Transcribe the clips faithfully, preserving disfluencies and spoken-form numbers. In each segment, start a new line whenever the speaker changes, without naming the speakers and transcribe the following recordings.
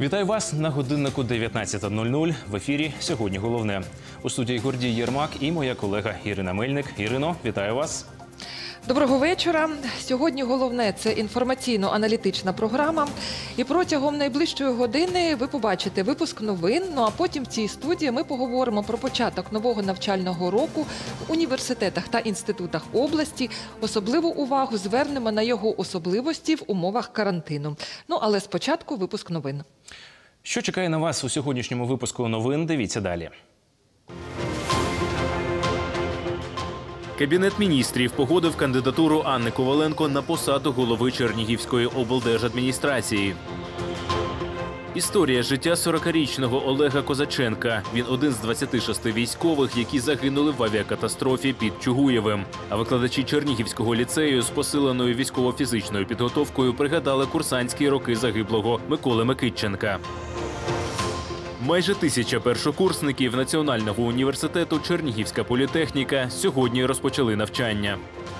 Вітаю вас на годиннику дев'ятнадцята нуль нуль. В ефірі «Сьогодні головне». У студії Гордій Єрмак і моя колега Ірина Мельник. Ірино, вітаю вас.
Доброго вечора. Сьогодні головне – це інформаційно-аналітична програма. І протягом найближчої години ви побачите випуск новин. Ну а потім в цій студії ми поговоримо про початок нового навчального року в університетах та інститутах області. Особливу увагу звернемо на його особливості в умовах карантину. Ну але спочатку випуск новин.
Що чекає на вас у сьогоднішньому випуску новин? Дивіться далі. Кабінет міністрів погодив кандидатуру Анни Коваленко на посаду голови Чернігівської облдержадміністрації. Історія життя сорокарічного Олега Козаченка. Він один з двадцяти шести військових, які загинули в авіакатастрофі під Чугуєвим. А викладачі Чернігівського ліцею з посиленою військово-фізичною підготовкою пригадали курсантські роки загиблого Миколи Микитченка. Майже тисяча першокурсників Національного університету Чернігівська політехніка сьогодні розпочали навчання.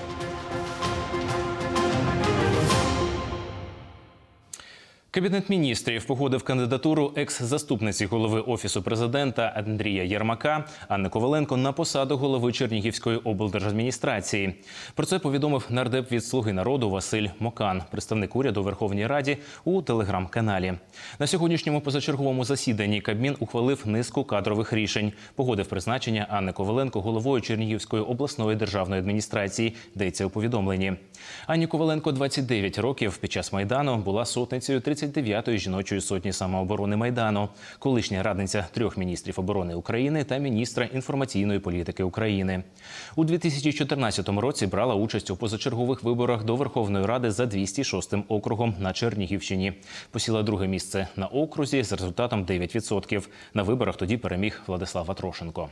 Кабінет міністрів погодив кандидатуру екс-заступниці голови Офісу президента Андрія Єрмака Анни Коваленко на посаду голови Чернігівської облдержадміністрації. Про це повідомив нардеп від «Слуги народу» Василь Мокан, представник уряду у Верховній Раді, у телеграм-каналі. На сьогоднішньому позачерговому засіданні Кабмін ухвалив низку кадрових рішень. Погодив призначення Анни Коваленко головою Чернігівської обласної державної адміністрації, йдеться у повідомленні. Анні Коваленко двадцять дев'ять років. Під час Майдану була сотницею тридцять дев'ятої жіночої сотні самооборони Майдану, колишня радниця трьох міністрів оборони України та міністра інформаційної політики України. У дві тисячі чотирнадцятому році брала участь у позачергових виборах до Верховної Ради за двісті шостим округом на Чернігівщині. Посіла друге місце на окрузі з результатом дев'ять відсотків. На виборах тоді переміг Владислав Атрошенко.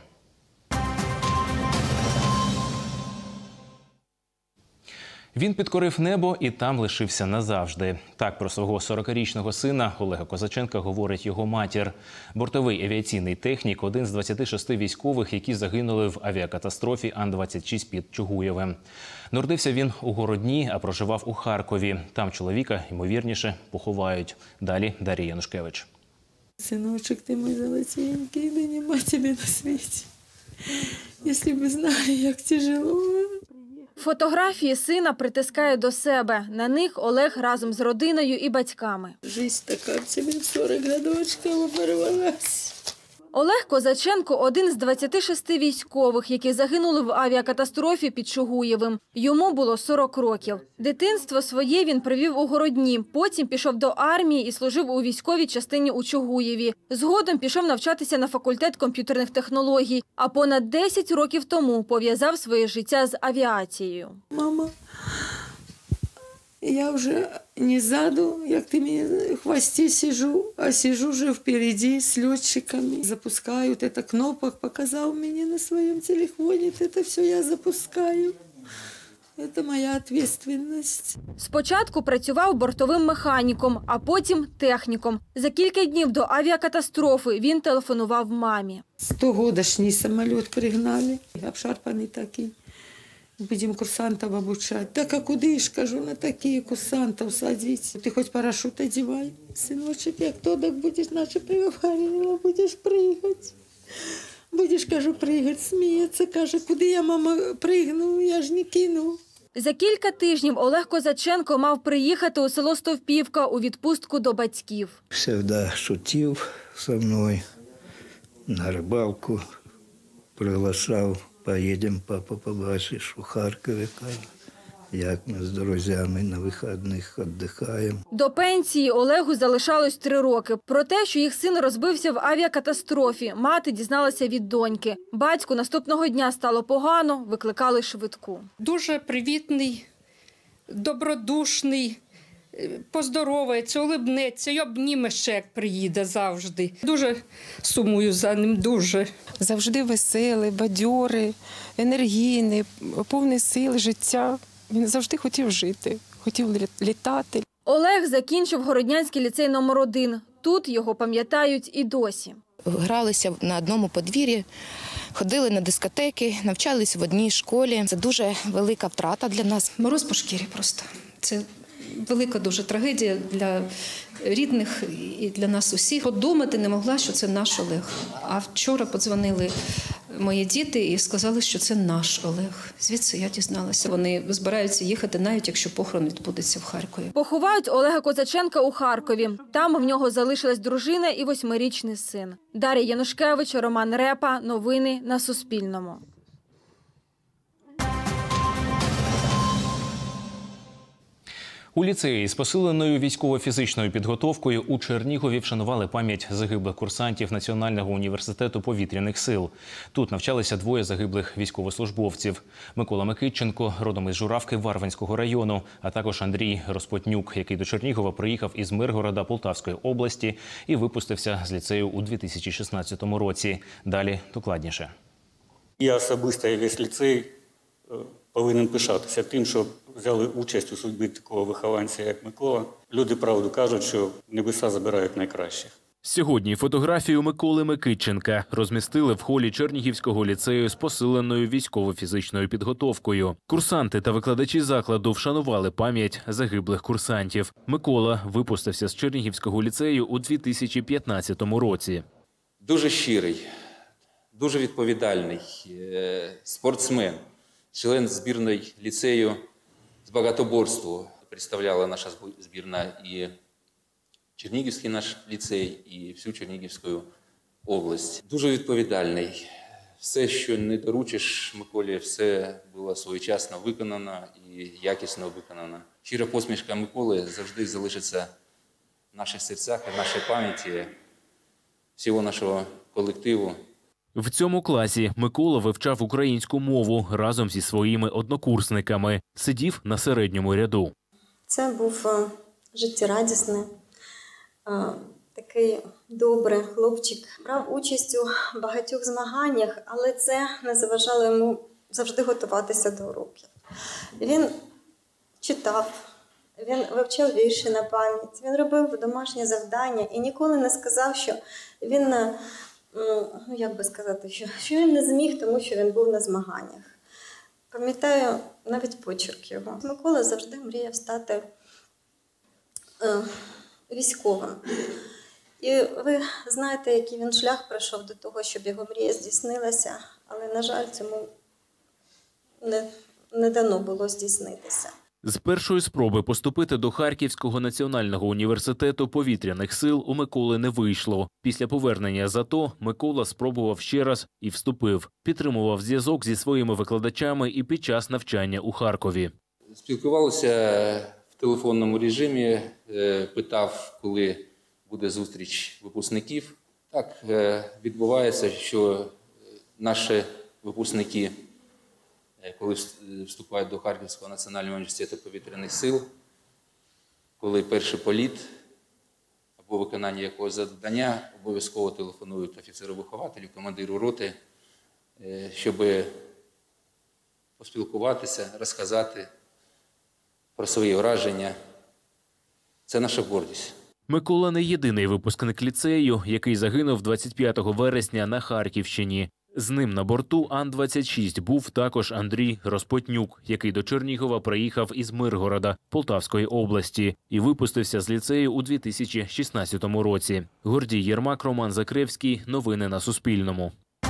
Він підкорив небо і там лишився назавжди. Так про свого сорокарічного сина Олега Козаченка говорить його матір. Бортовий авіаційний технік – один з двадцяти шести військових, які загинули в авіакатастрофі Ан двадцять шість під Чугуєвим. Народився він у Городні, а проживав у Харкові. Там чоловіка, ймовірніше, поховають. Далі Дар'я Янушкевич.
Синочок, ти мій золотенький, да нема тебе на світі. Якщо б знали, як тяжело.
Фотографії сина притискає до себе. На них Олег разом з родиною і батьками.
Жизнь така в тебе в сорок годочків оборвалась.
Олег Козаченко – один з двадцяти шести військових, які загинули в авіакатастрофі під Чугуєвим. Йому було сорок років. Дитинство своє він провів у Городні, потім пішов до армії і служив у військовій частині у Чугуєві. Згодом пішов навчатися на факультет комп'ютерних технологій, а понад десять років тому пов'язав своє життя з авіацією.
Мама, я вже не ззаду, як ти мені в хвості сижу, а сижу вже впереді з льотчиками. Запускають, це кнопок показав мені на своєму телефоні, це все я запускаю. Це моя відповідальність.
Спочатку працював бортовим механіком, а потім техніком. За кілька днів до авіакатастрофи він телефонував мамі.
Стогодошній самоліт пригнали, обшарпаний такий. Будемо курсантів обучати. Так, а куди ж, кажу, на такі курсантів садити? Ти хоч парашут одягай. Синочок, як то, так будеш, наче приговорила, будеш пригати. Будеш, кажу, пригати, сміється, каже, куди я, мама, пригну, я ж не кину.
За кілька тижнів Олег Козаченко мав приїхати у село Стовпівка у відпустку до батьків.
Завжди шутив зі мною, на рибалку приглашав. Поїдемо, папа, побачиш у Харкові, як ми з друзями на вихідних віддихаємо.
До пенсії Олегу залишалось три роки. Про те, що їх син розбився в авіакатастрофі, мати дізналася від доньки. Батьку наступного дня стало погано, викликали швидку.
Дуже привітний, добродушний, поздоровається, улибнеться і обніме ще, як приїде завжди. Дуже сумую за ним, дуже.
Завжди веселий, бадьорий, енергійний, повний сил, життя. Він завжди хотів жити, хотів літати.
Олег закінчив Городнянський ліцей номер один. Тут його пам'ятають і досі.
Гралися на одному подвір'ї, ходили на дискотеки, навчалися в одній школі. Це дуже велика втрата для нас.
Мороз по шкірі просто. Це велика дуже трагедія для рідних і для нас усіх. Подумати не могла, що це наш Олег. А вчора подзвонили мої діти і сказали, що це наш Олег. Звідси я дізналася. Вони збираються їхати, навіть якщо похорон відбудеться в Харкові.
Поховають Олега Козаченка у Харкові. Там в нього залишилась дружина і восьмирічний син. Дар'я Янушкевич, Роман Репа. Новини на Суспільному.
У ліцеї з посиленою військово-фізичною підготовкою у Чернігові вшанували пам'ять загиблих курсантів Національного університету повітряних сил. Тут навчалися двоє загиблих військовослужбовців. Микола Микитченко, родом із Журавки Варвинського району, а також Андрій Розпотнюк, який до Чернігова приїхав із Миргорода Полтавської області і випустився з ліцею у дві тисячі шістнадцятому році. Далі докладніше.
Я особисто і весь ліцей повинен пишатися тим, що взяли участь у судьбі такого вихованця, як Микола. Люди правду кажуть, що небеса забирають найкращих.
Сьогодні фотографію Миколи Микитченка розмістили в холі Чернігівського ліцею з посиленою військово-фізичною підготовкою. Курсанти та викладачі закладу вшанували пам'ять загиблих курсантів. Микола випустився з Чернігівського ліцею у дві тисячі п'ятнадцятому році.
Дуже щирий, дуже відповідальний спортсмен, член збірної ліцею з багатоборству. Представляла наша збірна і Чернігівський наш ліцей, і всю Чернігівську область. Дуже відповідальний. Все, що не доручиш Миколі, все було своєчасно виконано і якісно виконано. Щира посмішка Миколи завжди залишиться в наших серцях, в нашій пам'яті всього нашого колективу.
В цьому класі Микола вивчав українську мову разом зі своїми однокурсниками. Сидів на середньому ряду.
Це був життєрадісний, такий добрий хлопчик. Брав участь у багатьох змаганнях, але це не заважало йому завжди готуватися до уроків. Він читав, він вивчав вірші на пам'ять, він робив домашні завдання і ніколи не сказав, що він, ну як би сказати, що, що він не зміг, тому що він був на змаганнях. Пам'ятаю навіть почерк його. Микола завжди мріяв стати е, військовим. І ви знаєте, який він шлях пройшов до того, щоб його мрія здійснилася, але, на жаль, цьому не, не дано було здійснитися.
З першої спроби поступити до Харківського національного університету повітряних сил у Миколи не вийшло. Після повернення з АТО Микола спробував ще раз і вступив. Підтримував зв'язок зі своїми викладачами і під час навчання у Харкові.
Спілкувалися в телефонному режимі, питав, коли буде зустріч випускників. Так відбувається, що наші випускники, коли вступають до Харківського національного університету повітряних сил, коли перший політ або виконання якогось завдання, обов'язково телефонують офіцеру-вихователю, командиру роти, щоб поспілкуватися, розказати про свої враження. Це наша гордість.
Микола не єдиний випускник ліцею, який загинув двадцять п'ятого вересня на Харківщині. З ним на борту Ан двадцять шість був також Андрій Розпотнюк, який до Чернігова приїхав із Миргорода Полтавської області і випустився з ліцею у дві тисячі шістнадцятому році. Гордій Єрмак, Роман Закревський. Новини на Суспільному.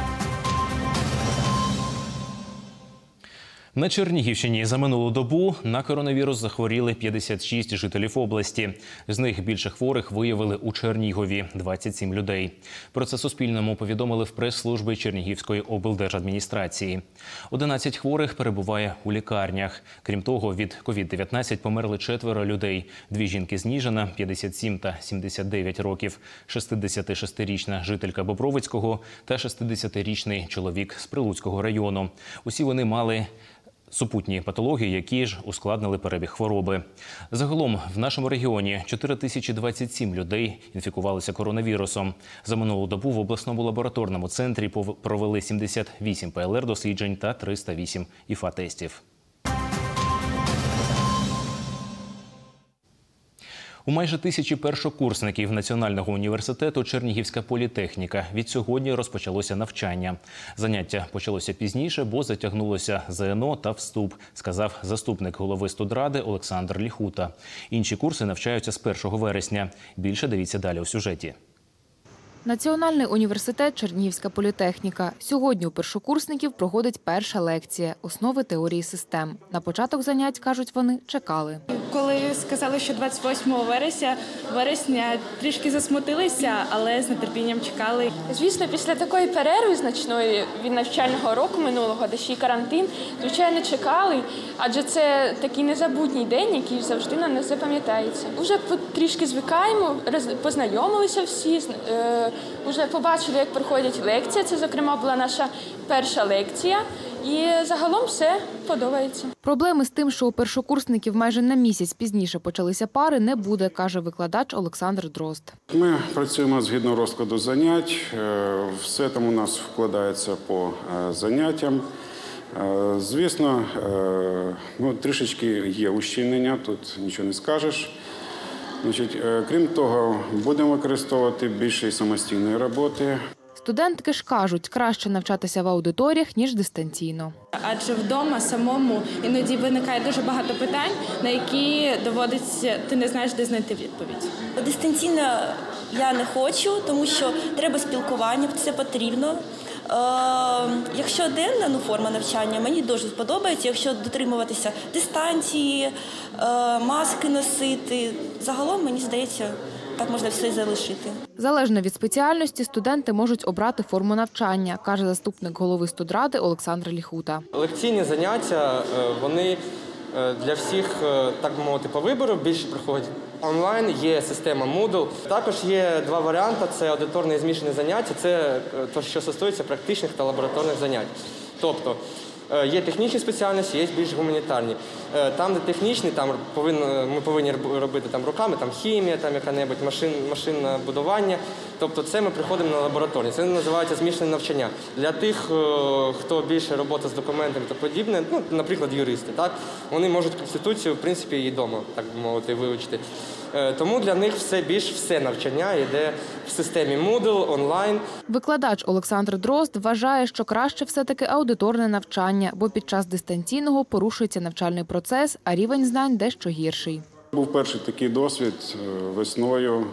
На Чернігівщині за минулу добу на коронавірус захворіли п'ятдесят шість жителів області. З них більше хворих виявили у Чернігові – двадцять сім людей. Про це Суспільному повідомили в прес-службі Чернігівської облдержадміністрації. одинадцять хворих перебуває у лікарнях. Крім того, від ковід дев'ятнадцять померли четверо людей. Дві жінки з Ніжина – п'ятдесят сім та сімдесят дев'ять років, шістдесятишестирічна жителька Бобровицького та шістдесятирічний чоловік з Прилуцького району. Усі вони мали супутні патології, які ж ускладнили перебіг хвороби. Загалом в нашому регіоні чотири тисячі двадцять сім людей інфікувалися коронавірусом. За минулу добу в обласному лабораторному центрі провели сімдесят вісім пе ел ер-досліджень та триста вісім і еф а-тестів. У майже тисячі першокурсників Національного університету Чернігівська політехніка від сьогодні розпочалося навчання. Заняття почалося пізніше, бо затягнулося ЗНО та вступ, сказав заступник голови студради Олександр Ліхута. Інші курси навчаються з першого вересня. Більше дивіться далі у сюжеті.
Національний університет Чернігівська політехніка. Сьогодні у першокурсників проходить перша лекція – основи теорії систем. На початок занять, кажуть вони, чекали.
Коли сказали, що двадцять восьмого вересня, вересня трішки засмутилися, але з нетерпінням чекали.
Звісно, після такої перерви значної від навчального року минулого, де ще й карантин, звичайно, чекали, адже це такий незабутній день, який завжди нам не запам'ятається. Уже трішки звикаємо, познайомилися всі, вже побачили, як проходять лекції. Це, зокрема, була наша перша лекція. І загалом все подобається.
Проблеми з тим, що у першокурсників майже на місяць пізніше почалися пари, не буде, каже викладач Олександр Дрозд.
Ми працюємо згідно розкладу занять. Все там у нас вкладається по заняттям. Звісно, ну, трішечки є ущільнення, тут нічого не скажеш. Значить, крім того, будемо використовувати більше самостійної роботи.
Студентки ж кажуть, краще навчатися в аудиторіях, ніж дистанційно.
Адже вдома самому іноді виникає дуже багато питань, на які доводиться, ти не знаєш, де знайти відповідь.
Дистанційно я не хочу, тому що треба спілкування, це потрібно. Е, якщо денна ну, форма навчання, мені дуже сподобається, якщо дотримуватися дистанції, е, маски носити, загалом, мені здається, так можна все залишити.
Залежно від спеціальності, студенти можуть обрати форму навчання, каже заступник голови студради Олександр Ліхута.
Лекційні заняття, вони для всіх, так би мовити, по вибору більше проходять онлайн, є система Moodle. Також є два варіанти – це аудиторне і змішане заняття, це те, що стосується практичних та лабораторних занять. Тобто, є технічні спеціальності, є більш гуманітарні. Там, де технічні, там повинні, ми повинні робити там, руками, там хімія, там яка-небудь, машин, машинне будування. Тобто це ми приходимо на лабораторні. Це називається змішане навчання. Для тих, хто більше робота з документами та подібне, ну, наприклад, юристи, так, вони можуть Конституцію, в принципі, і вдома, так би мовити, вивчити. Тому для них все більш все навчання йде в системі Moodle, онлайн.
Викладач Олександр Дрозд вважає, що краще все-таки аудиторне навчання, бо під час дистанційного порушується навчальний процес, а рівень знань дещо гірший.
Був перший такий досвід весною.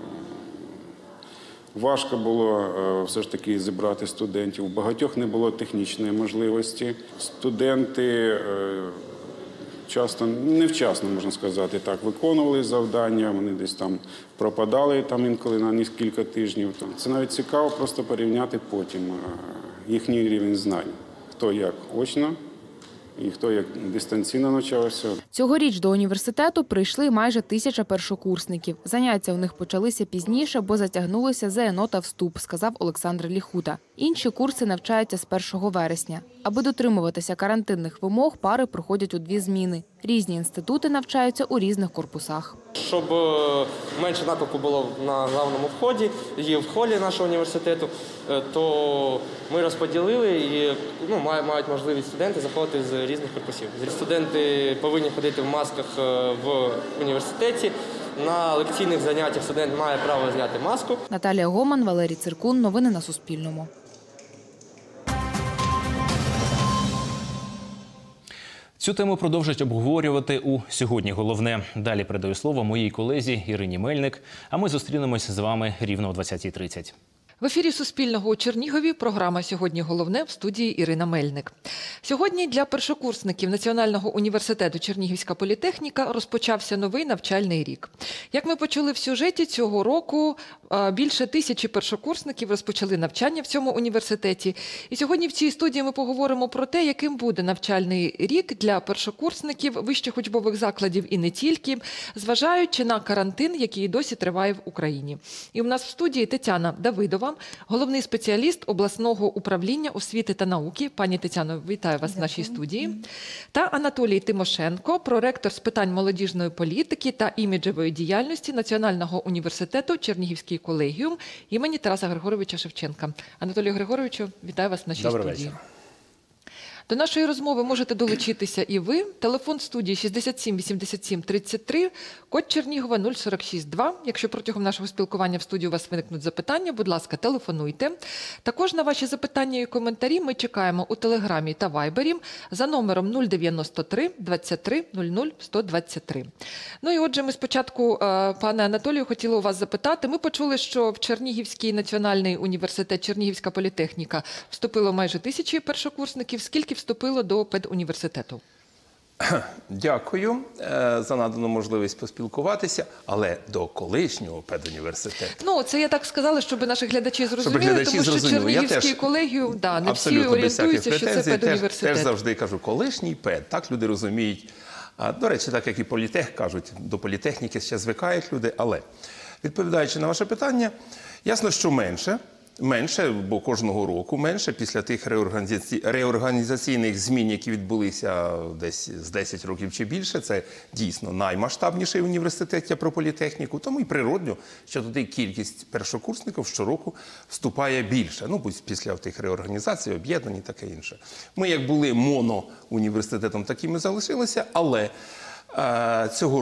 Важко було все ж таки зібрати студентів. У багатьох не було технічної можливості. Студенти часто, невчасно, можна сказати, так, виконували завдання, вони десь там пропадали там інколи на кілька тижнів. Це навіть цікаво просто порівняти потім їхній рівень знань. Хто як очно і хто як дистанційно навчався.
Цьогоріч до університету прийшли майже тисяча першокурсників. Заняття у них почалися пізніше, бо затягнулося ЗНО та вступ, сказав Олександр Ліхута. Інші курси навчаються з першого вересня. Аби дотримуватися карантинних вимог, пари проходять у дві зміни. Різні інститути навчаються у різних корпусах.
Щоб менше накопу було на главному вході, є в холі нашого університету, то ми розподілили і ну, мають можливість студенти заходити з різних корпусів. Студенти повинні ходити в масках в університеті. На лекційних заняттях студент має право зняти маску.
Наталія Гоман, Валерій Циркун. Новини на Суспільному.
Цю тему продовжать обговорювати у «Сьогодні головне». Далі передаю слово моїй колезі Ірині Мельник, а ми зустрінемось з вами рівно о двадцятій тридцять.
В ефірі Суспільного у Чернігові програма «Сьогодні головне» в студії Ірина Мельник. Сьогодні для першокурсників Національного університету Чернігівська політехніка розпочався новий навчальний рік. Як ми почули в сюжеті, цього року більше тисячі першокурсників розпочали навчання в цьому університеті. І сьогодні в цій студії ми поговоримо про те, яким буде навчальний рік для першокурсників вищих учбових закладів і не тільки, зважаючи на карантин, який досі триває в Україні. І у нас в студії Тетяна Давидова, головний спеціаліст обласного управління освіти та науки. Пані Тетяно, вітаю вас в нашій студії. Та Анатолій Тимошенко, проректор з питань молодіжної політики та іміджевої діяльності Національного університету Чернігівський колегіум імені Тараса Григоровича Шевченка. Анатолію Григоровичу, вітаю вас в нашій
Добрий
студії.
вечір.
До нашої розмови можете долучитися і ви. Телефон студії шістдесят сім вісімдесят сім тридцять три, код Чернігова нуль сорок шість два. Якщо протягом нашого спілкування в студії у вас виникнуть запитання, будь ласка, телефонуйте. Також на ваші запитання і коментарі ми чекаємо у Телеграмі та Вайбері за номером нуль дев'яносто три двадцять три нуль нуль сто двадцять три. Ну і отже, ми спочатку, пане Анатолію, хотіли у вас запитати. Ми почули, що в Чернігівський національний університет, Чернігівська політехніка вступило майже тисячі першокурсників. Скільки вступило до педуніверситету?
Дякую за надану можливість поспілкуватися, але до колишнього педуніверситету.
Ну, це я так сказала, щоб наші глядачі зрозуміли,
щоб глядачі
тому що
зрозуміли.
Чернігівський колегіум, да, не всі орієнтуються, що це педуніверситет.
Теж завжди кажу колишній пед, так люди розуміють. А, до речі, так як і політех кажуть, до політехніки ще звикають люди, але відповідаючи на ваше питання, ясно, що менше. Менше, бо кожного року менше, після тих реорганізаці... реорганізаційних змін, які відбулися десь з десять років чи більше, це дійсно наймасштабніший університет, я про політехніку, тому і природньо, що туди кількість першокурсників щороку вступає більше. Ну, після тих реорганізацій, об'єднань і таке інше. Ми як були моноуніверситетом, такими залишилися, але е, цього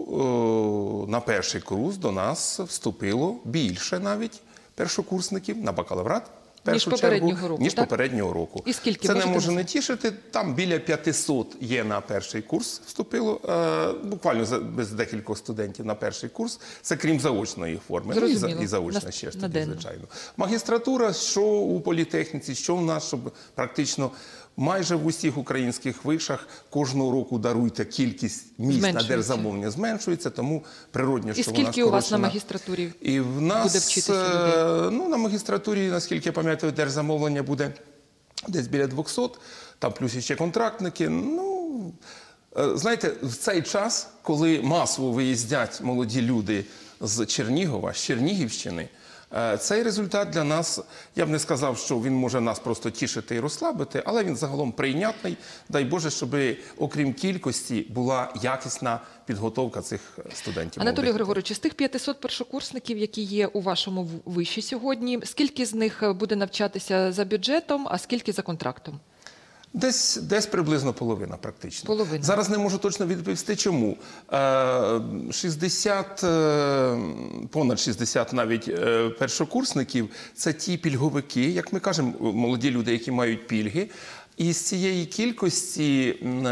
року е, на перший курс до нас вступило більше навіть першокурсників на бакалаврат,
ніж попереднього року,
ніж
так?
попереднього року.
І скільки?
Це не може не тішити. Там біля п'ятисот є на перший курс вступило, е, буквально за, без декількох студентів на перший курс. Це крім заочної форми. Ну, і, за, і заочна на, ще ж тоді, звичайно. Магістратура, що у політехніці, що в нас, щоб практично майже в усіх українських вишах кожного року даруйте кількість місць на держзамовлення зменшується, тому природньо, що
і
вона скорочена.
І скільки у вас на магістратурі
і в нас,
буде вчитися людей?
Ну, на магістратурі, наскільки я пам'ятаю, держзамовлення буде десь біля двохсот, там плюс ще контрактники. Ну, знаєте, в цей час, коли масово виїздять молоді люди з Чернігова, з Чернігівщини, цей результат для нас, я б не сказав, що він може нас просто тішити і розслабити, але він загалом прийнятний. Дай Боже, щоб окрім кількості була якісна підготовка цих студентів.
Анатолій Григорович, з тих п'ятисот першокурсників, які є у вашому виші сьогодні, скільки з них буде навчатися за бюджетом, а скільки за контрактом?
Десь, десь приблизно половина, практично.
Половина.
Зараз не можу точно відповісти, чому. шістдесят, понад шістдесят навіть першокурсників – це ті пільговики, як ми кажемо, молоді люди, які мають пільги. І з цієї кількості,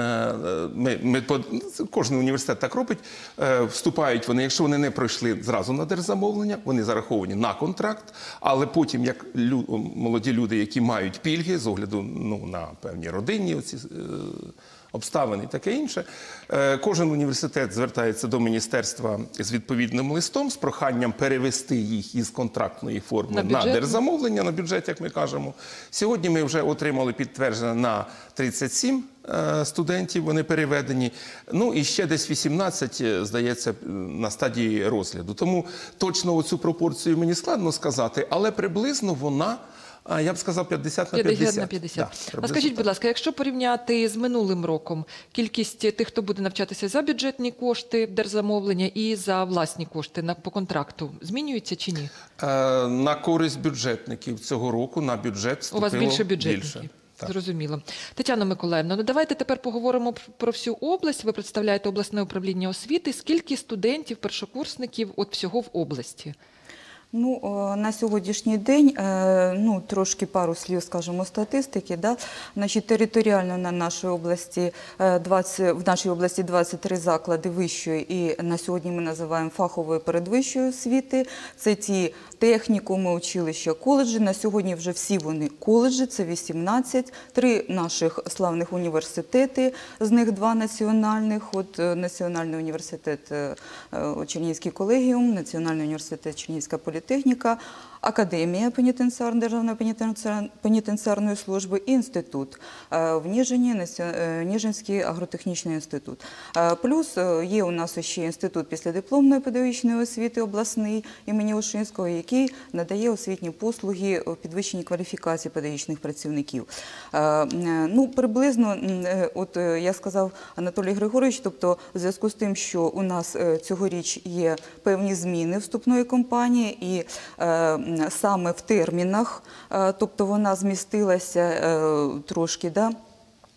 ми, ми, кожен університет так робить, вступають вони, якщо вони не пройшли зразу на держзамовлення, вони зараховані на контракт, але потім, як лю, молоді люди, які мають пільги, з огляду ну, на певні родинні оці, обставини і таке інше, кожен університет звертається до міністерства з відповідним листом з проханням перевести їх із контрактної форми на, на держзамовлення, на бюджет, як ми кажемо. Сьогодні ми вже отримали підтвердження на тридцять сім студентів, вони переведені. Ну і ще десь вісімнадцять, здається, на стадії розгляду. Тому точно оцю пропорцію мені складно сказати, але приблизно вона, я б сказав, п'ятдесят на п'ятдесят.
п'ятдесят на п'ятдесят. Да, а скажіть, будь ласка, якщо порівняти з минулим роком кількість тих, хто буде навчатися за бюджетні кошти держзамовлення і за власні кошти на, по контракту, змінюється чи ні?
Е, на користь бюджетників цього року на бюджет вступило більше.
У вас більше бюджетників? Більше. Так. Зрозуміло. Тетяно Миколаївно, ну давайте тепер поговоримо про всю область. Ви представляєте обласне управління освіти. Скільки студентів, першокурсників от всього в області?
Ну, на сьогоднішній день, ну, трошки пару слів, скажімо, статистики, да? Значить, територіально на нашій області, двадцять, в нашій області двадцять три заклади вищої і на сьогодні ми називаємо фахової передвищої освіти. Це ті технікуми, училища, коледжі. На сьогодні вже всі вони коледжі, це вісімнадцять. Три наших славних університети, з них два національних. От Національний університет Чернігівський колегіум, Національний університет Чернігівська політехніка, Академія пенітенціарної, Державної пенітенціарної служби і інститут в Ніжині, Ніжинський агротехнічний інститут. Плюс є у нас ще інститут післядипломної педагогічної освіти обласний імені Ушинського, який надає освітні послуги у підвищенні кваліфікації педагогічних працівників. Ну, приблизно, от я сказав Анатолій Григорович, тобто в зв'язку з тим, що у нас цьогоріч є певні зміни вступної кампанії і саме в термінах, тобто вона змістилася трошки, да?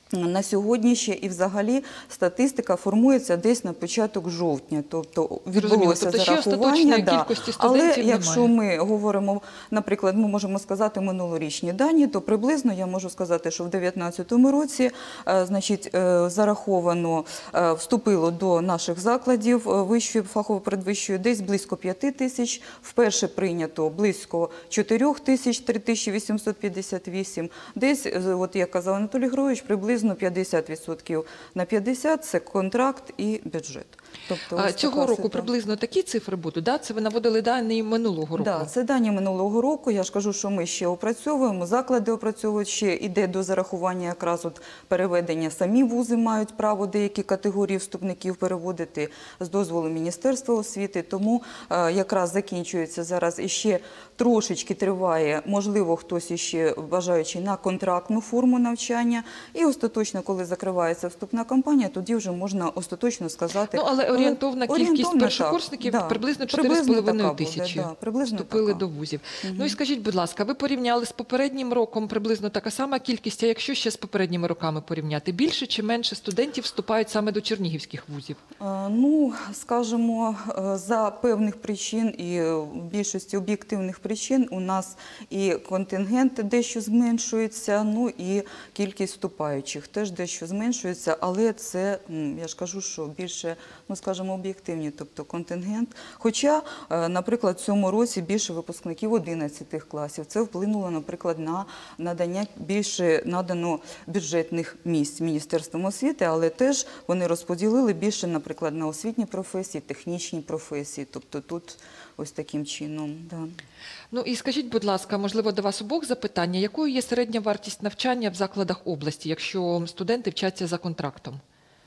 На сьогодні ще і взагалі статистика формується десь на початок жовтня, тобто відбулося
тобто
зарахування. Да.
Кількості
Але
студентів
якщо
немає.
ми говоримо, наприклад, ми можемо сказати минулорічні дані, то приблизно я можу сказати, що в дві тисячі дев'ятнадцятому році значить, зараховано, вступило до наших закладів вищої, фахово-передвищої десь близько п'яти тисяч, вперше прийнято близько чотирьох тисяч, три тисячі вісімсот п'ятдесят вісім, десь, от як казав Анатолій Григорович, приблизно п'ятдесят відсотків на п'ятдесят – це контракт і бюджет. Тобто,
а цього року ситуація. Приблизно такі цифри будуть, да? Це ви наводили дані минулого року?
Так, да, це дані минулого року. Я ж кажу, що ми ще опрацьовуємо, заклади опрацьовують, ще йде до зарахування якраз от переведення. Самі вузи мають право деякі категорії вступників переводити з дозволу Міністерства освіти. Тому е, якраз закінчується зараз і ще трошечки триває, можливо, хтось іще бажаючи на контрактну форму навчання. І остаточно, коли закривається вступна кампанія, тоді вже можна остаточно сказати.
Ну, але орієнтовна кількість орієнтовна, першокурсників
да,
приблизно чотири з половиною тисячі
да,
вступили до вузів. Угу. Ну і скажіть, будь ласка, ви порівняли з попереднім роком приблизно така сама кількість, а якщо ще з попередніми роками порівняти, більше чи менше студентів вступають саме до чернігівських вузів?
А, ну, скажімо, за певних причин і в більшості об'єктивних причин у нас і контингент дещо зменшується, ну і кількість вступаючих теж дещо зменшується, але це, я ж кажу, що більше, ну, скажімо, об'єктивні, тобто контингент. Хоча, наприклад, в цьому році більше випускників одинадцятих класів. Це вплинуло, наприклад, на надання більше надано бюджетних місць Міністерством освіти, але теж вони розподілили більше, наприклад, на освітні професії, технічні професії. Тобто тут ось таким чином. Да.
Ну і скажіть, будь ласка, можливо, до вас обох запитання. Якою є середня вартість навчання в закладах області, якщо студенти вчаться за контрактом?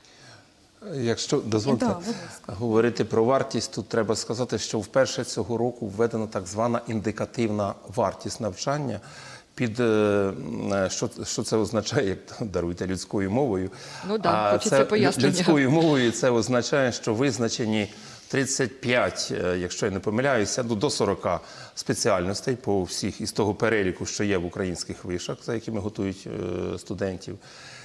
Якщо дозвольте
да,
говорити про вартість, тут треба сказати, що вперше цього року введена так звана індикативна вартість навчання. Під, що, що це означає, як даруйте людською мовою?
Ну да, хочеться пояснення.
Людською мовою це означає, що визначені тридцять п'ять, якщо я не помиляюся, до сорока спеціальностей по всіх із того переліку, що є в українських вишах, за якими готують студентів.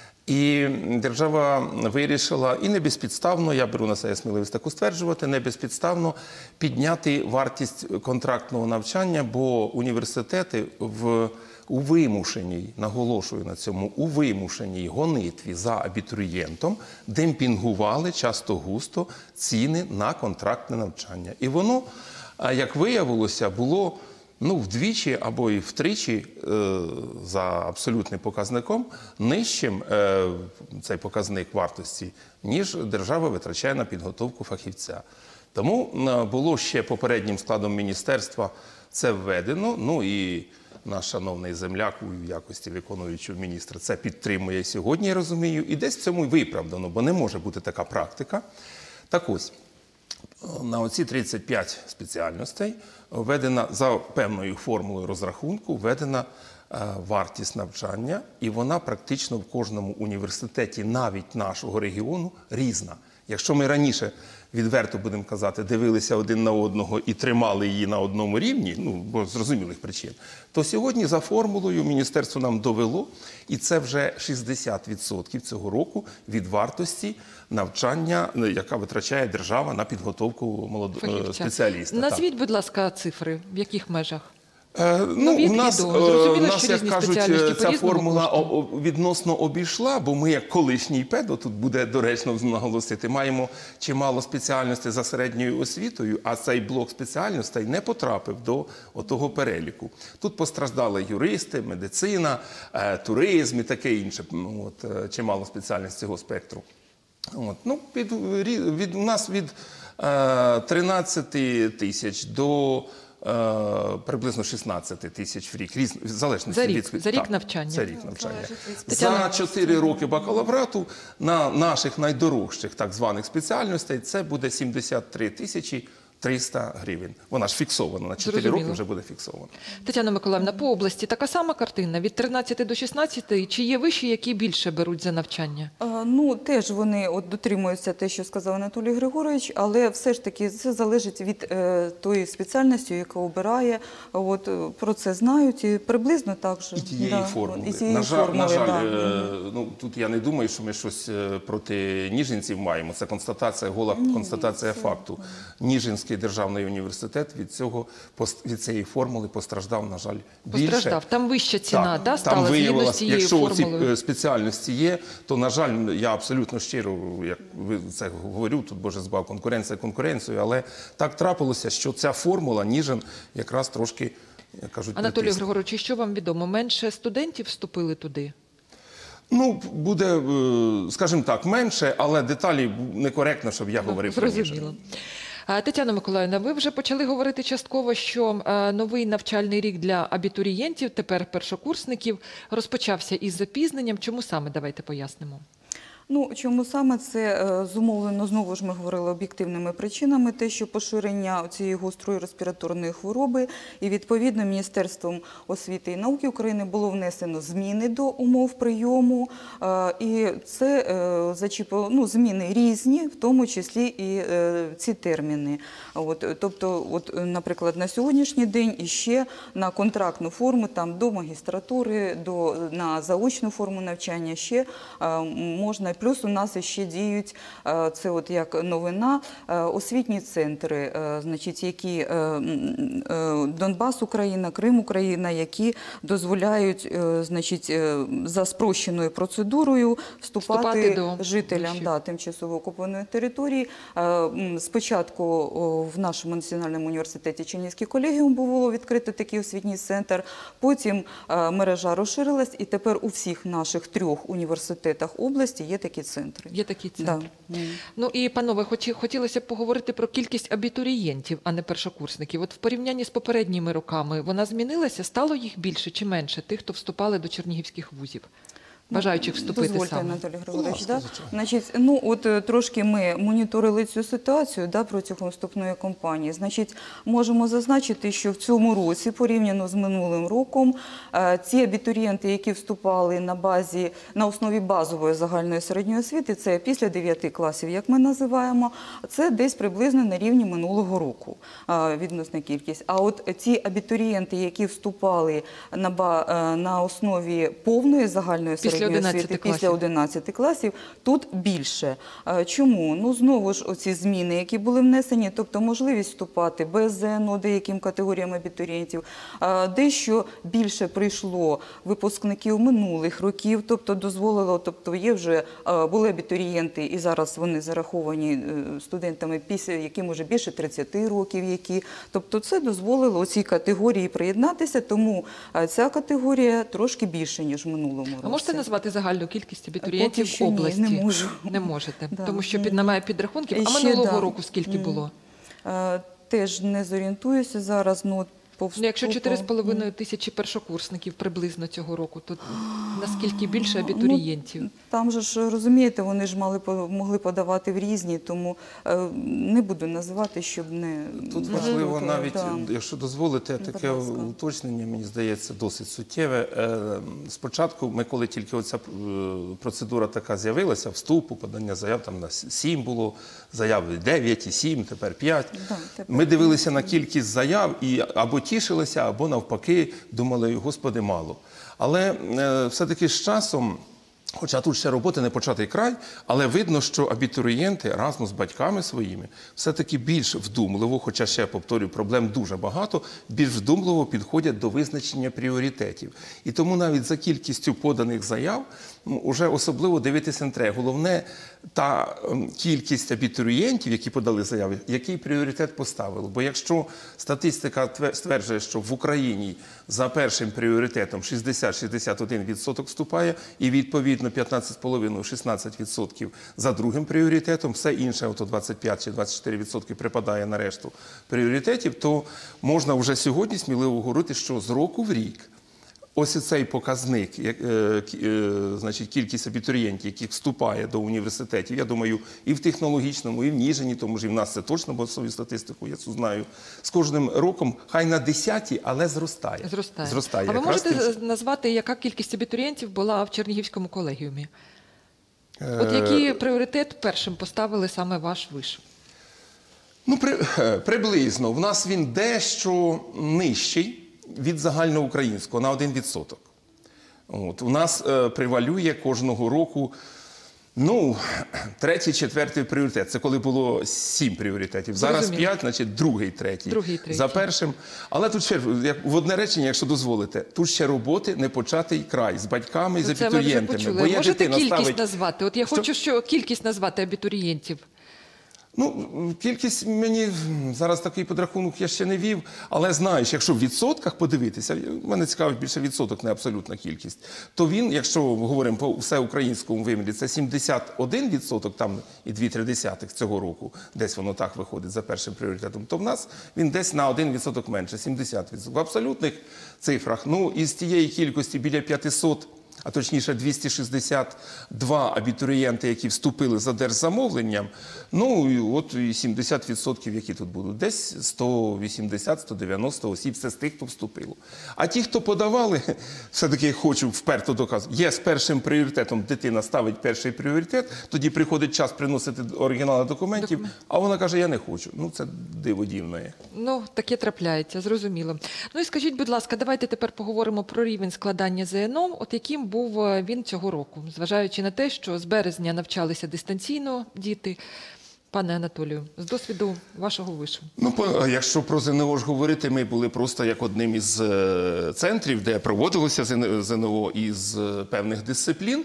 І держава вирішила, і не безпідставно, я беру на себе сміливість таку стверджувати, не безпідставно підняти вартість контрактного навчання, бо університети в, у вимушеній, наголошую на цьому, у вимушеній гонитві за абітурієнтом демпінгували часто-густо ціни на контрактне навчання. І воно, як виявилося, було ну, вдвічі або і втричі е, за абсолютним показником нижчим е, цей показник вартості, ніж держава витрачає на підготовку фахівця. Тому е, було ще попереднім складом міністерства це введено, ну і наш шановний земляк у якості виконуючого міністра це підтримує сьогодні, я розумію, і десь в цьому й виправдано, бо не може бути така практика. Так ось, на оці тридцять п'ять спеціальностей введена за певною формулою розрахунку, введена е, вартість навчання, і вона практично в кожному університеті, навіть нашого регіону, різна. Якщо ми раніше, відверто будемо казати, дивилися один на одного і тримали її на одному рівні, ну, бо з зрозумілих причин, то сьогодні за формулою міністерство нам довело, і це вже шістдесят відсотків цього року від вартості навчання, яка витрачає держава на підготовку молодого спеціаліста.
Назвіть, будь ласка, цифри, в яких межах?
Е, ну, у нас, у нас, як кажуть, ця формула відносно обійшла, бо ми, як колишній педо, тут буде доречно наголосити, маємо чимало спеціальностей за середньою освітою, а цей блок спеціальностей не потрапив до того переліку. Тут постраждали юристи, медицина, е, туризм і таке інше, ну, от, чимало спеціальностей цього спектру. От, ну, від, від, у нас від е, тринадцяти тисяч до приблизно шістнадцять тисяч в рік, в залежності
за рік,
від...
За рік
так,
навчання.
За рік навчання. За чотири роки бакалаврату на наших найдорожчих так званих спеціальностей це буде сімдесят три тисячі триста гривень. Вона ж фіксована, на чотири
Зрозуміло.
роки вже буде фіксована.
Тетяна Миколаївна, по області така сама картина? Від тринадцяти до шістнадцяти? Чи є виші, які більше беруть за навчання?
Е, Ну, теж вони от дотримуються те, що сказав Анатолій Григорович, але все ж таки це залежить від е, тої спеціальності, яку обирає. От, е, про це знають і приблизно так же.
І тієї
Да,
формули.
і тієї
на жаль,
формули,
на жаль
да.
е, ну, тут я не думаю, що ми щось е, проти ніжинців маємо. Це констатація, гола
Ні,
констатація
це-
факту. Ніжинський державний університет від, цього, пос- від цієї формули постраждав, на жаль, більше.
Постраждав. Там вища ціна,
Так,
да, стала
там
згідно з
виявилось,
цією
якщо ці
формулою?
е, спеціальності є, то, на жаль, я абсолютно щиро, як ви це говорю, тут, Боже збав, конкуренція конкуренцією, але так трапилося, що ця формула Ніжин якраз трошки, як кажуть,
Анатолій
притисла.
Григорович, і що вам відомо? Менше студентів вступили туди?
Ну, буде, е, скажімо так, менше, але деталі некоректно, щоб я говорив про Ніжин.
Зрозуміло. А, Тетяна Миколаївна, ви вже почали говорити частково, що е, новий навчальний рік для абітурієнтів, тепер першокурсників, розпочався із запізненням. Чому саме? Давайте пояснимо.
Ну, чому саме це е, зумовлено, знову ж ми говорили, об'єктивними причинами, те, що поширення цієї гострої респіраторної хвороби, і відповідно Міністерством освіти і науки України було внесено зміни до умов прийому, е, і це е, зачіпило, ну, зміни різні, в тому числі і е, ці терміни. От, тобто, от, наприклад, на сьогоднішній день іще на контрактну форму, там до магістратури, до, на заочну форму навчання ще е, можна. Плюс у нас ще діють, е, це от як новина, е, освітні центри, е, значить, які е, е, Донбас Україна, Крим Україна, які дозволяють, е, значить, е, за спрощеною процедурою вступати,
Вступати до
жителям
вишів.
да, тимчасово окупованої території. Е, м, Спочатку о, в нашому національному університеті Чернігівський колегіум було відкрито такий освітній центр, потім е, мережа розширилась, і тепер у всіх наших трьох університетах області є такі центри.
Є такі центри.
Да.
Ну і, панове, хоті- хотілося б поговорити про кількість абітурієнтів, а не першокурсників. От в порівнянні з попередніми роками вона змінилася? Стало їх більше чи менше, тих, хто вступали до чернігівських вузів? Бажаючих вступити
Дозвольте,
саме.
Анатолій Григорович, да? Значить, ну от е, трошки ми моніторили цю ситуацію, да, протягом вступної кампанії. Значить, можемо зазначити, що в цьому році, порівняно з минулим роком, е, ці абітурієнти, які вступали на базі, на основі базової загальної середньої освіти, це після дев'яти класів, як ми називаємо, це десь приблизно на рівні минулого року е, відносна кількість. А от ці абітурієнти, які вступали на, ба, е, на основі повної загальної середньої освіти після одинадцяти класів, тут більше. А чому? Ну, знову ж оці зміни, які були внесені, тобто можливість вступати без ЗНО деяким категоріям абітурієнтів, а, дещо більше прийшло випускників минулих років, тобто дозволило, тобто є вже, а, були абітурієнти, і зараз вони зараховані е, студентами, після яким вже більше тридцяти років, які, тобто це дозволило цій категорії приєднатися, тому а, ця категорія трошки більше, ніж в минулому році.
А можете назвати загальну кількість абітурієнтів
Поки що
в
ні,
області?
не можу.
Не можете,
Да.
тому що під немає підрахунків. А
Ще,
минулого
да.
року скільки
М.
було?
Е, Теж не зорієнтуюся зараз, ну, по
Ну, якщо
вступу-
чотири з половиною тисячі першокурсників приблизно цього року, то наскільки більше абітурієнтів?
Ну, там же ж, розумієте, вони ж мали, по- могли подавати в різні, тому е, не буду називати, щоб не...
Тут
не
важливо
роки,
навіть,
да.
якщо дозволите,
Ну,
таке
будь ласка.
уточнення, мені здається, досить суттєве. Е, Спочатку, ми коли тільки оця е, процедура така з'явилася, вступу, подання заяв, там на сім було, заяви дев'ять і сім, тепер п'ять.
Да, тепер-
Ми дивилися на кількість заяв і або тішилися, або навпаки думали, господи, мало. Але е, все-таки з часом, хоча тут ще роботи не початий край, але видно, що абітурієнти разом з батьками своїми все-таки більш вдумливо, хоча ще, повторюю, проблем дуже багато, більш вдумливо підходять до визначення пріоритетів. І тому навіть за кількістю поданих заяв ну, вже особливо дивитися не треба. Головне, та ем, кількість абітурієнтів, які подали заяви, який пріоритет поставили. Бо якщо статистика тве- стверджує, що в Україні за першим пріоритетом шістдесят - шістдесят один відсоток вступає, і відповідно п'ятнадцять цілих п'ять десятих - шістнадцять відсотків за другим пріоритетом, все інше, ото двадцять п'ять чи двадцять чотири відсотки припадає на решту пріоритетів, то можна вже сьогодні сміливо говорити, що з року в рік ось цей показник, як, е, е, значить, кількість абітурієнтів, які вступає до університетів, я думаю, і в технологічному, і в Ніжині, тому що і в нас це точно, бо свою статистику я цю знаю, з кожним роком, хай на десяті, але зростає.
Зростає.
зростає.
А ви
Якраз
можете
тим,
назвати, яка кількість абітурієнтів була в Чернігівському колегіумі? От який пріоритет першим поставили саме ваш виш?
Ну, при, приблизно. В нас він дещо нижчий від загальноукраїнського на один відсоток. От. У нас е, превалює кожного року, ну, третій, четвертий пріоритет. Це коли було сім пріоритетів. Зараз
Зрозуміло.
п'ять, значить, другий, третій.
Другий, третій.
За першим. Але тут ще, як, в одне речення, якщо дозволите, тут ще роботи не початий край з батьками і з
Ну, це ми вже
абітурієнтами.
почули.
Бо є
Можете
дитина
кількість
ставить...
назвати? От я
Що?
хочу що кількість назвати абітурієнтів.
Ну, кількість мені зараз такий підрахунок я ще не вів, але знаєш, якщо в відсотках подивитися, мене цікавить більше відсоток, не абсолютна кількість, то він, якщо говоримо по всеукраїнському вимірі, це сімдесят один відсоток, там і дві десятих цього року, десь воно так виходить за першим пріоритетом, то в нас він десь на один відсоток менше, сімдесят відсотків. В абсолютних цифрах, ну, із тієї кількості біля п'ятисот, а точніше двісті шістдесят два абітурієнти, які вступили за держзамовленням, ну, і от і сімдесят відсотків, які тут будуть. Десь сто вісімдесят - сто дев'яносто осіб, це з тих, хто вступило. А ті, хто подавали, все-таки хочу вперто доказати, є з першим пріоритетом, дитина ставить перший пріоритет, тоді приходить час приносити оригінали документів, Документ. а вона каже, я не хочу. Ну, це диво дивне.
Ну, таке трапляється, зрозуміло. Ну і скажіть, будь ласка, давайте тепер поговоримо про рівень складання ЗНО, от яким був він цього року, зважаючи на те, що з березня навчалися дистанційно діти. Пане Анатолію, з досвіду вашого вишу.
Ну, якщо про ЗНО ж говорити, ми були просто як одним із центрів, де проводилося ЗНО із певних дисциплін.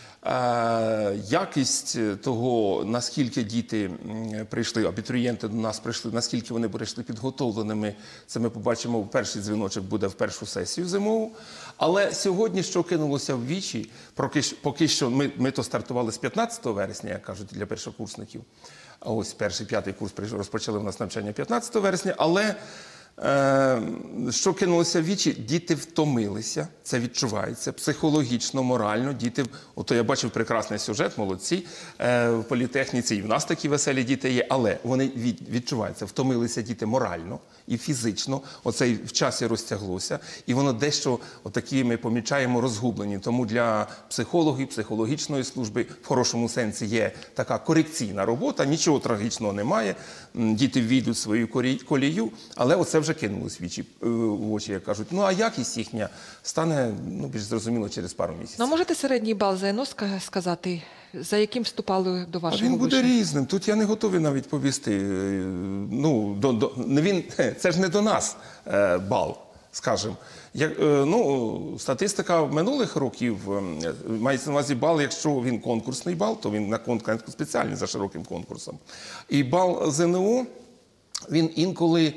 Якість того, наскільки діти прийшли, абітурієнти до нас прийшли, наскільки вони прийшли підготовленими, це ми побачимо, перший дзвіночок буде в першу сесію зимову. Але сьогодні, що кинулося в вічі, поки, поки що ми, ми то стартували з п'ятнадцятого вересня, як кажуть, для першокурсників. А ось перший, п'ятий курс розпочали в нас навчання п'ятнадцятого вересня, але е, що кинулося в вічі, діти втомилися, це відчувається, психологічно, морально, діти, ото я бачив прекрасний сюжет, молодці, е, в політехніці, і в нас такі веселі діти є, але вони від, відчуваються, втомилися діти морально і фізично, оце в часі розтяглося, і воно дещо, отакі ми помічаємо, розгублені, тому для психологів, психологічної служби в хорошому сенсі є така корекційна робота, нічого трагічного немає, діти ввійдуть свою колію, але оце вже кинулось в очі, в очі, як кажуть. Ну, а якість їхня стане, ну, більш зрозуміло через пару місяців.
Ну, а можете середній бал ЗНО сказати, за яким вступали до вашого
вишу? Він буде
вишу?
різним. Тут я не готовий навіть повісти. Ну, до, до, не він, це ж не до нас е, бал, скажімо. Як, е, ну, статистика минулих років, е, мається на увазі бал, якщо він конкурсний бал, то він на конкурс спеціальний за широким конкурсом. І бал ЗНО, він інколи,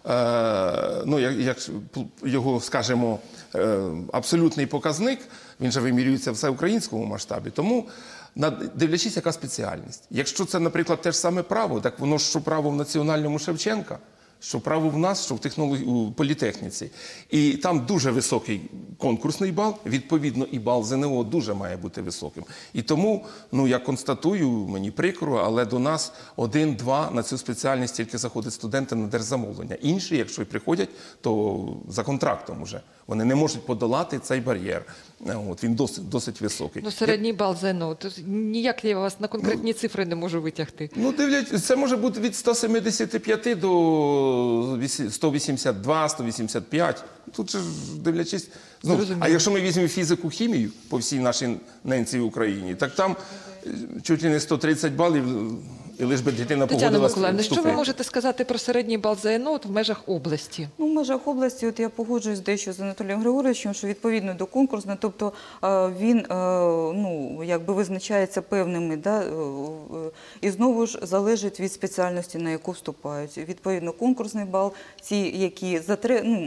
е, ну, як, як його, скажімо, е, абсолютний показник, він же вимірюється в всеукраїнському масштабі, тому дивлячись, яка спеціальність. Якщо це, наприклад, те ж саме право, так воно ж що право в Національному Шевченка, що право в нас, що в технології, у політехніці. І там дуже високий конкурсний бал, відповідно, і бал ЗНО дуже має бути високим. І тому, ну, я констатую, мені прикро, але до нас один-два на цю спеціальність тільки заходять студенти на держзамовлення. Інші, якщо й приходять, то за контрактом вже. Вони не можуть подолати цей бар'єр. От, він досить, досить високий.
Ну, середній бал ЗНО. Ніяк я вас на конкретні ну, цифри не можу витягти.
Ну, дивлять, це може бути від ста семидесяти п'яти до сто вісімдесят два - сто вісімдесят п'ять. Тут же дивлячись. Ну, а якщо ми візьмемо фізику, хімію по всій нашій ненці Україні, так там чуть ли не сто тридцять балів. І лише би дитина погодилася.
Тетяна Миколаївна, що ви можете сказати про середній бал ЗНО от в межах області?
Ну, в межах області, от я погоджуюсь дещо з Анатолієм Григоровичем, що відповідно до конкурсу, тобто він, ну, якби визначається певними, да, і знову ж залежить від спеціальності, на яку вступають. Відповідно, конкурсний бал, ці, які, ну,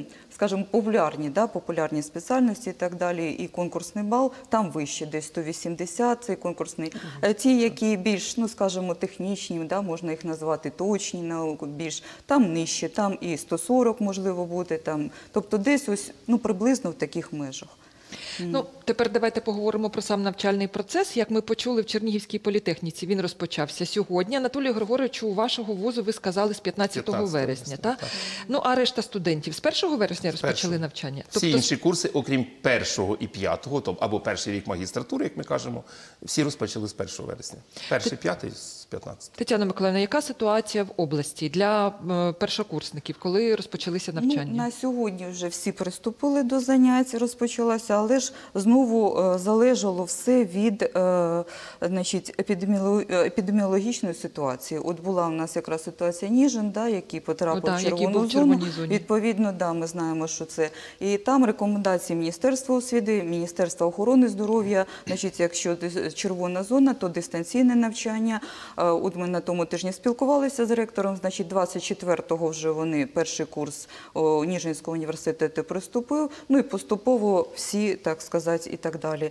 скажімо, популярні, да, популярні спеціальності і так далі, і конкурсний бал, там вище, десь сто вісімдесят, цей конкурсний. Ті, які більш, ну, скажімо, технічні, да, можна їх назвати точні науки, більш, там нижче, там і сто сорок можливо буде, там, тобто десь ось, ну, приблизно в таких межах.
Ну, тепер давайте поговоримо про сам навчальний процес. Як ми почули в Чернігівській політехніці, він розпочався сьогодні. Анатолію Григоровичу, у вашого вузу ви сказали з п'ятнадцятого вересня, так? Ну, а решта студентів з першого вересня розпочали навчання?
Всі інші курси, окрім першого і п'ятого, або перший рік магістратури, як ми кажемо, всі розпочали з першого вересня. Перший, п'ятий з п'ятнадцятого.
Тетяна Миколаївна, яка ситуація в області для е, першокурсників, коли розпочалися навчання?
Ну, на сьогодні вже всі приступили до занять, розпочалося, але ж знову е, залежало все від е, значить, епідеміологічної ситуації. От була у нас якраз ситуація Ніжин, да, який потрапив
О, да,
в червону
який був в
зону.
червоній зоні.
Відповідно, да, ми знаємо, що це. І там рекомендації Міністерства освіти, Міністерства охорони здоров'я, значить, якщо червона зона, то дистанційне навчання. От ми на тому тижні спілкувалися з ректором, значить, двадцять четвертого вже вони, перший курс Ніжинського університету приступив, ну і поступово всі, так сказати, і так далі.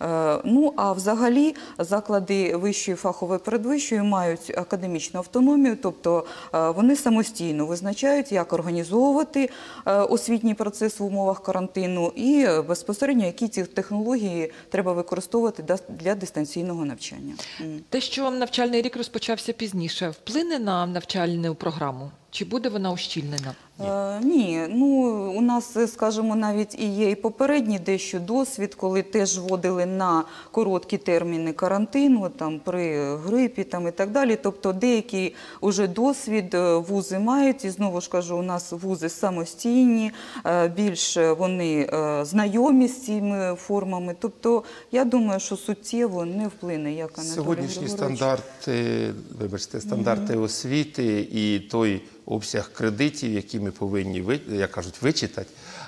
Ну, а взагалі заклади вищої, фахової, передвищої мають академічну автономію, тобто вони самостійно визначають, як організовувати освітній процес в умовах карантину і безпосередньо, які ці технології треба використовувати для дистанційного навчання.
Те, що навчальний рік розпочався пізніше, вплине на навчальну програму? Чи буде вона ущільнена?
Ні. Е, ні, ну у нас, скажімо, навіть і є і попередній дещо досвід, коли теж вводили на короткі терміни карантину, там при грипі там і так далі. Тобто деякий уже досвід вузи мають, і знову ж кажу, у нас вузи самостійні, більш вони знайомі з цими формами. Тобто я думаю, що суттєво не вплине, як Анатолій
Сьогоднішні
Григорович.
стандарти, вибачте, стандарти mm-hmm. освіти і той обсяг кредитів, які ми повинні, як кажуть, вичитати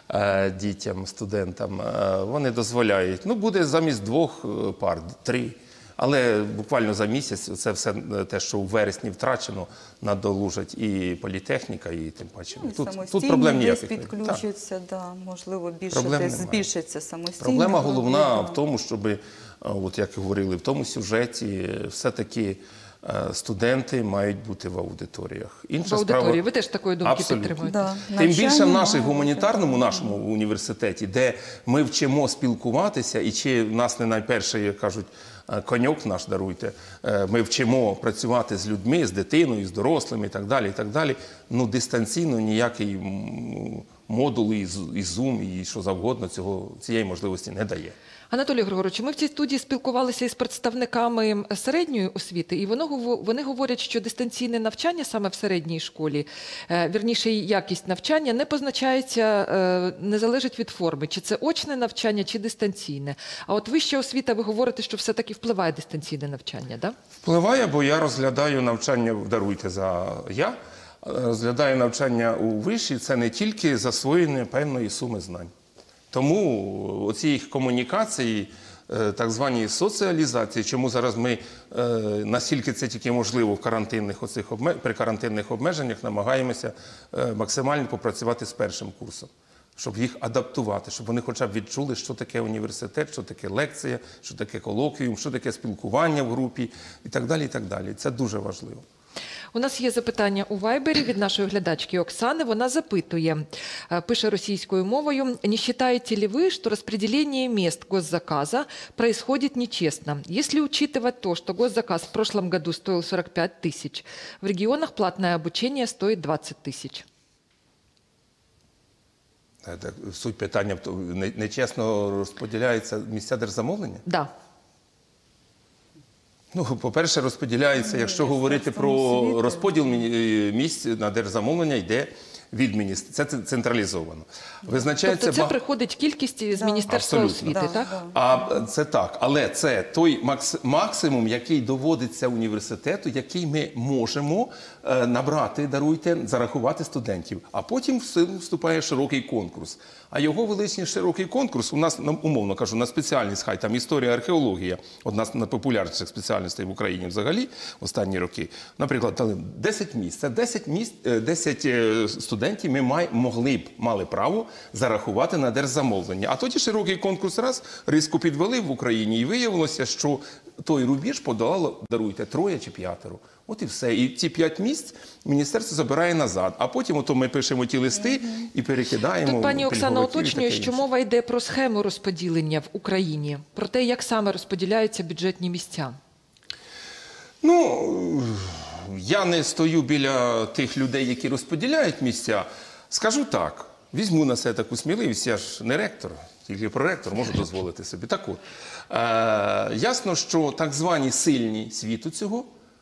дітям, студентам, вони дозволяють. Ну, буде замість двох пар, три. Але буквально за місяць це все те, що у вересні втрачено, надолужать і політехніка, і тим паче.
Ну,
тут, тут проблем ніяких
немає. Підключиться, да, можливо, більше
десь
збільшиться самостійно.
Проблема головна в тому, щоб, от як говорили в тому сюжеті, все-таки студенти мають бути в аудиторіях.
Інша в аудиторії. Справа... Ви теж такої думки
Абсолютно.
підтримуєте?
Да.
Тим більше в нашому гуманітарному нашому університеті, де ми вчимо спілкуватися, і чи в нас не найперший, як кажуть, коньок наш, даруйте, ми вчимо працювати з людьми, з дитиною, з дорослими і так далі, і так далі. Ну, дистанційно ніякий модул, і Zoom, і що завгодно цього, цієї можливості не дає.
Анатолій Григорович, ми в цій студії спілкувалися із представниками середньої освіти, і вони говорять, що дистанційне навчання саме в середній школі, вірніше, якість навчання не позначається, не залежить від форми, чи це очне навчання, чи дистанційне. А от вища освіта, ви говорите, що все-таки впливає дистанційне навчання, так? Впливає,
бо я розглядаю навчання, даруйте за я, розглядаю навчання у виші, це не тільки засвоєння певної суми знань. Тому оці їх комунікації, так звані соціалізації, чому зараз ми, наскільки це тільки можливо в карантинних, оцих, при карантинних обмеженнях, намагаємося максимально попрацювати з першим курсом, щоб їх адаптувати, щоб вони хоча б відчули, що таке університет, що таке лекція, що таке колоквіум, що таке спілкування в групі і так далі, і так далі. Це дуже важливо.
У нас є запитання у Вайбері від нашої глядачки Оксани. Вона запитує, пише російською мовою: «Не считаете ли вы, что распределение мест госзаказа происходит нечестно? Если учитывать то, что госзаказ в прошлом году стоил сорок пять тысяч, в регионах платное обучение стоит двадцать тысяч».
Суть питання, нечесно розподіляються місця держзамовлення?
Так. Да.
Ну, по-перше, розподіляється, якщо говорити про розподіл місць на держзамовлення, йде від міністерства. Це централізовано.
Визначається... Тобто це приходить кількість з Міністерства освіти,
да,
так?
Да. А це так. Але це той максимум, який доводиться університету, який ми можемо набрати, даруйте, зарахувати студентів. А потім вступає широкий конкурс. А його величний широкий конкурс, у нас, умовно кажу, на спеціальність, хай там історія, археологія, одна з найпопулярніших спеціальностей в Україні взагалі останні роки, наприклад, десять місць. Це десять місць, десять студентів студентів ми май, могли б, мали право зарахувати на держзамовлення. А тоді широкий конкурс раз риску підвели в Україні і виявилося, що той рубіж подолало, даруйте, троє чи п'ятеро. От і все. І ці п'ять місць міністерство забирає назад. А потім ото ми пишемо ті листи і перекидаємо.
Тут пані Оксана уточнює, що
інше.
мова йде про схему розподілення в Україні, про те, як саме розподіляються бюджетні місця.
Ну, я не стою біля тих людей, які розподіляють місця. Скажу так, візьму на себе таку сміливість, я ж не ректор, тільки проректор, можу дозволити собі. Так от, е, ясно, що так звані сильні світу цього,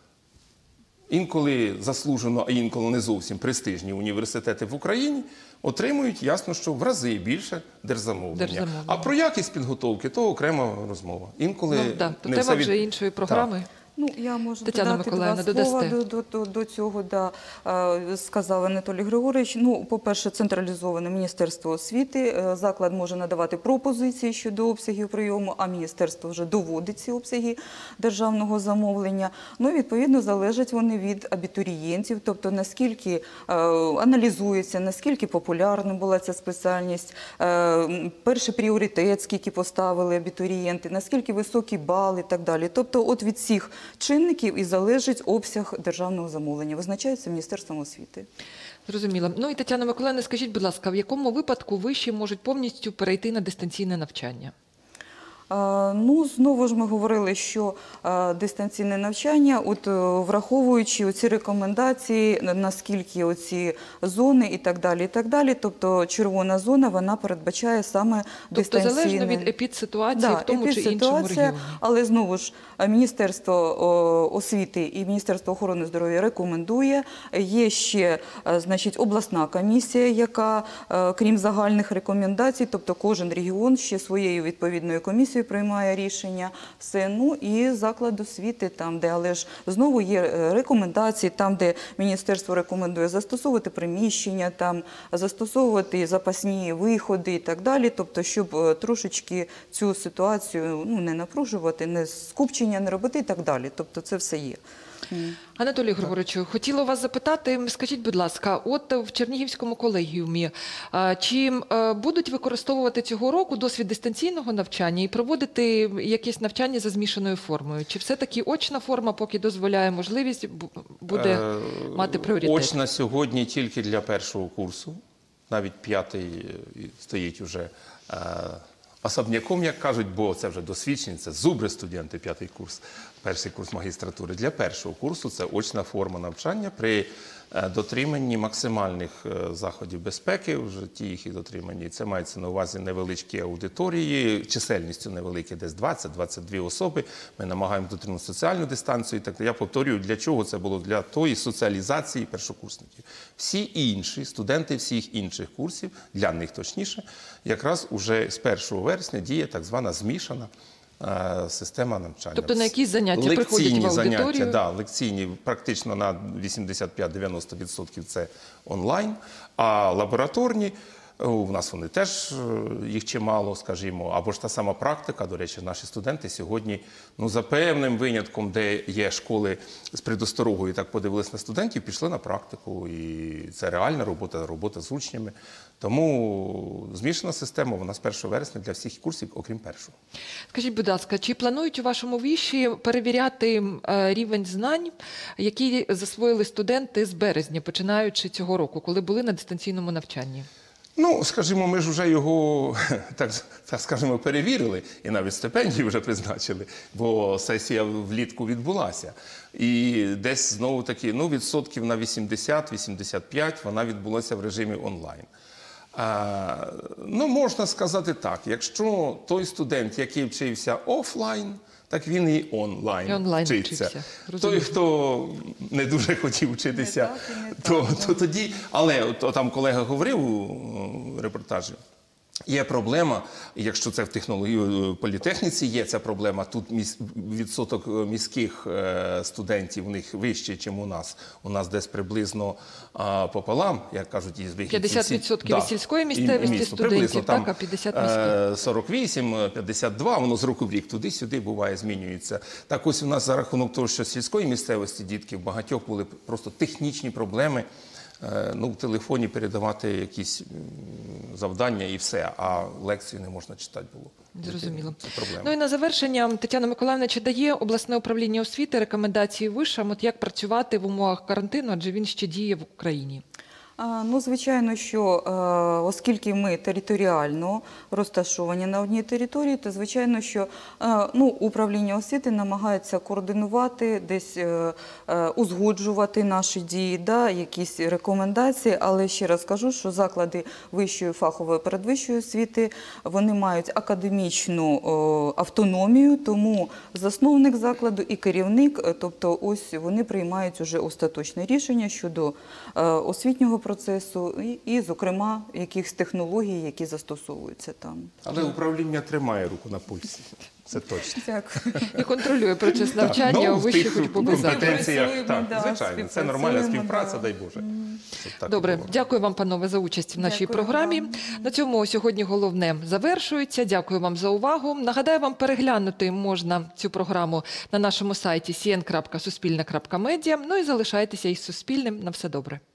інколи заслужено, а інколи не зовсім престижні університети в Україні отримують, ясно, що в рази більше держзамовлення.
Держзамовлення.
А про якість підготовки – то окрема розмова. Інколи
Ну, да, то
не
тема
все від-
вже іншої програми.
Так.
Ну, я можу
Тетяна
додати
Миколаївна,
два слова
додасте.
до, до, до, до цього, да, е, сказав Анатолій Григорович. Ну, по-перше, централізоване Міністерство освіти. Е, Заклад може надавати пропозиції щодо обсягів прийому, а міністерство вже доводить ці обсяги державного замовлення. Ну, відповідно, залежать вони від абітурієнтів, тобто наскільки е, аналізується, наскільки популярна була ця спеціальність, е, перший пріоритет, скільки поставили абітурієнти, наскільки високі бали і так далі. Тобто, от від всіх чинників і залежить обсяг державного замовлення. Визначається Міністерством освіти.
Зрозуміло. Ну і Тетяна Миколаївна, скажіть, будь ласка, в якому випадку виші можуть повністю перейти на дистанційне навчання?
Ну, знову ж ми говорили, що дистанційне навчання, от враховуючи оці рекомендації, наскільки оці зони і так далі, і так далі, тобто червона зона, вона передбачає саме
Тобто
дистанційне.
залежно від епідситуації
Да,
в тому чи іншому
епідситуація,
регіоні.
але знову ж Міністерство о, освіти і Міністерство охорони здоров'я рекомендує. Є ще, е, значить, обласна комісія, яка, е, крім загальних рекомендацій, тобто кожен регіон ще своєю відповідною комісією приймає рішення. Все. Ну і заклад освіти там, де, але ж знову є е, рекомендації, там, де міністерство рекомендує застосовувати приміщення, там, застосовувати запасні виходи і так далі, тобто, щоб е, трошечки цю ситуацію, ну, не напружувати, не скупчення не робити і так далі. Тобто це все є.
Анатолій Григоровичу, хотіла вас запитати, скажіть, будь ласка, от в Чернігівському колегіумі, а, чи а, будуть використовувати цього року досвід дистанційного навчання і проводити якесь навчання за змішаною формою? Чи все-таки очна форма, поки дозволяє можливість, бу- буде
Е,
мати пріоритет?
Очна сьогодні тільки для першого курсу, навіть п'ятий е, стоїть уже е, особняком, як кажуть, бо це вже досвідчені, це зубри студенти, п'ятий курс, перший курс магістратури. Для першого курсу це очна форма навчання при е, дотриманні максимальних е, заходів безпеки, вже ті їх і дотримані. Це мається на увазі невеличкі аудиторії, чисельністю невеликі, десь двадцять - двадцять дві особи. Ми намагаємося дотримати соціальну дистанцію. Так, я повторюю, для чого це було? Для тої соціалізації першокурсників. Всі інші, студенти всіх інших курсів, для них точніше, якраз уже з першого вересня діє так звана змішана е, система навчання.
Тобто на якісь заняття приходять в
Лекційні
аудиторію?
заняття, да, лекційні, практично на вісімдесят п'ять - дев'яносто відсотків це онлайн, а лабораторні, у нас вони теж, е, їх чимало, скажімо, або ж та сама практика. До речі, наші студенти сьогодні, ну, за певним винятком, де є школи з предосторогою, так подивилися на студентів, пішли на практику. І це реальна робота, робота з учнями. Тому змішана система, вона з першого вересня для всіх курсів, окрім першого.
Скажіть, будь ласка, чи планують у вашому виші перевіряти е, рівень знань, які засвоїли студенти з березня, починаючи цього року, коли були на дистанційному навчанні?
Ну, скажімо, ми ж вже його, так, так скажімо, перевірили і навіть стипендії вже призначили, бо сесія влітку відбулася. І десь знову-таки, ну, відсотків на вісімдесят - вісімдесят п'ять вона відбулася в режимі онлайн. А, ну, можна сказати так, якщо той студент, який вчився офлайн, так він і онлайн,
І онлайн
вчиться.
вчився.
Той,
Розумію.
хто не дуже хотів вчитися, то, то тоді... Але от, там колега говорив у репортажі, є проблема, якщо це в технології політехніці, є ця проблема, тут міс, відсоток міських е, студентів у них вищий, ніж у нас. У нас десь приблизно а, пополам, як кажуть, із вихідців.
п'ятдесят відсотків із сільської місцевості
місто, приблизно,
студентів,
там,
так, а п'ятдесят
е,
міських.
сорок вісім - п'ятдесят два, воно з року в рік туди-сюди буває, змінюється. Так ось у нас за рахунок того, що з сільської місцевості дітки, в багатьох були просто технічні проблеми ну, в телефоні передавати якісь завдання і все, а лекцію не можна читати було.
Зрозуміло.
Це проблема.
Ну і на завершення, Тетяна Миколаївна, чи дає обласне управління освіти рекомендації вишам, от як працювати в умовах карантину, адже він ще діє в Україні?
Ну, звичайно, що оскільки ми територіально розташовані на одній території, то звичайно, що ну, управління освіти намагається координувати, десь узгоджувати наші дії, да, якісь рекомендації, але ще раз кажу, що заклади вищої фахової передвищої освіти, вони мають академічну автономію, тому засновник закладу і керівник, тобто ось вони приймають уже остаточне рішення щодо освітнього процесу і, і, зокрема, якихось технологій, які застосовуються там.
Але управління тримає руку на пульсі. Це точно.
Дякую.
І контролює процес навчання у вищих учбових
закладах. Так, звичайно, це нормальна співпраця, дай Боже.
Добре, дякую вам, панове, за участь в нашій програмі. На цьому сьогодні головне завершується. Дякую вам за увагу. Нагадаю вам, переглянути можна цю програму на нашому сайті сі ен крапка суспільне крапка медіа. Ну і залишайтеся із Суспільним. На все добре.